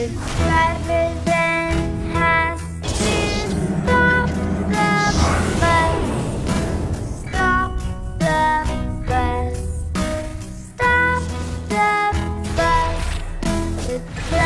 The driver then has to stop the bus. Stop the bus. Stop the bus. The